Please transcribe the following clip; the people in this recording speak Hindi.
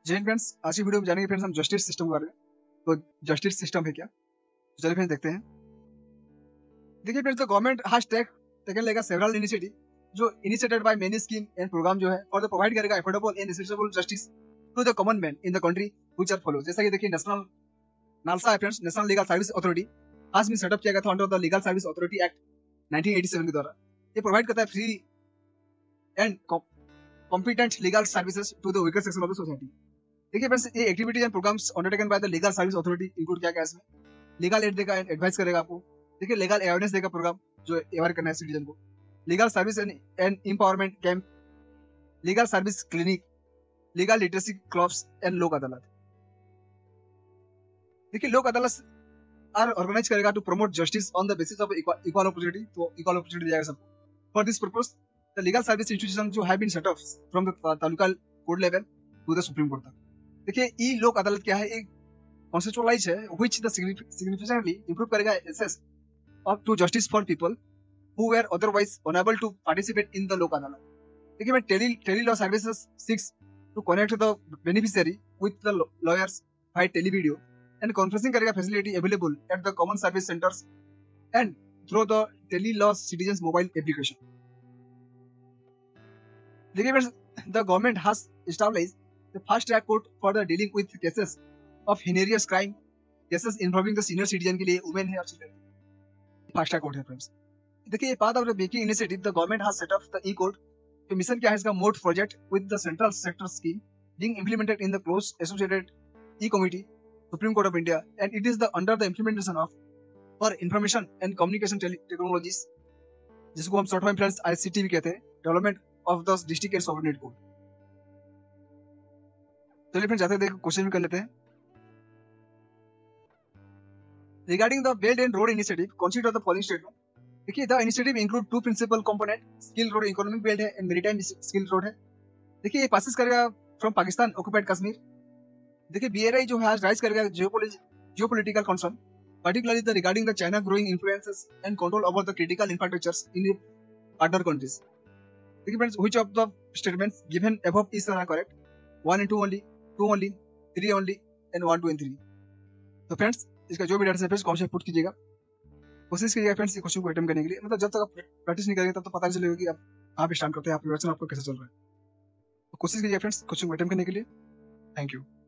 जय हिंद फ्रेंड्स, आज की वीडियो में जानेंगे फ्रेंड्स हम जस्टिस सिस्टम के बारे में। तो जस्टिस सिस्टम है क्या, तो चलिए फ्रेंड्स देखते हैं। देखिए friends, the government has taken like several initiative जो initiated by many scheme and programme जो है और द प्रोवाइड करेगा affordable and accessible justice to the common man in the country which are follow. जैसा कि देखिए नेशनल नालसा है friends, national legal service authority आज भी सेटअप किया गया था under the legal service authority act 1987 के द्वारा। ये प्रोवाइड करता है free and competent legal services to the weaker section of the society. देखिए फ्रेंड्स, ये activities and programmes undertaken by the legal service authority include क्या क्या इसमें लीगल एड देगा, एडवाइस करेगा आपको। देखिए लीगल अवेयरनेस देगा प्रोग्राम जो अवेयर करना है सिटीजन को, legal service and empowerment camp, legal service clinic, legal literacy clubs and Lok Adalat. देखिए लोक अदालत आर ऑर्गेनाइज करेगा to promote justice on the basis of equal opportunity, तो इक्वल अपॉर्चुनिटी देगा सबको। For this purpose the legal service institution जो have been set up from the taluka court level to the Supreme Court तक। देखिए ई लोक अदालत क्या है, एक कॉन्सेप्चुअलाइज है व्हिच द सिग्निफिकेंटली इंप्रूव करेगा access of to justice for people who were otherwise unable to participate in the Lok Adalat. देखिए मैं tele law services six to connect the beneficiary with the lawyers by tele video and conferencing करेगा facility available at the common service centres and through the tele law citizens mobile application. देखिए the government has established the fast track court for the dealing with cases of heinous crime, cases involving the senior citizen के लिए women है और children। फास्ट ट्रैक कोर्ट है फ्रेंड्स। देखिए ये part of the making initiative the government has set up the e court. तो मिशन क्या है इसका, mode project with the central sector scheme being implemented in the close associated e committee Supreme Court of India and it is the under the implementation of for information and communication technologies जिसको हम शॉर्ट में फ्रेंड्स ICT भी कहते हैं, development of the district and subordinate court. चलिए फ्रेंड्स जाते हैं, क्वेश्चन भी कर लेते हैं। Regarding the belt and road initiative consider the following statement. देखिए the initiative include two principal component, स्किल रोड इकोनॉमिक बेल्ट है एंड मैरीटाइम स्किल रोड है। देखिए ये पासेस करेगा फ्रॉम पाकिस्तान ऑक्युपाइड कश्मीर। देखिए BRI जो है राइज करेगा geopolitical concern particularly the regarding the China growing influences and control over the critical infrastructures in the partner countries. देखिए friends which of the statements given above is correct? 1 and 2 only, 2 only, 3 only and 1, 2 and 3। तो फ्रेंड्स इसका जो भी डाटा है फ्रेंड्स कमेंट पुट कीजिएगा, कोशिश कीजिएगा फ्रेंड्स ये क्वेश्चन को अटेम्प्ट करने के लिए। मतलब जब तक आप प्रैक्टिस नहीं करेंगे तब तो पता नहीं चलेगा कि आप कहाँ पे स्टार्ट करते हैं, आप प्रिपरेशन आपको कैसे चल रहा है। तो कोशिश कीजिएगा फ्रेंड्स क्वेश्चन को अटेम्प्ट करने के लिए। Thank you.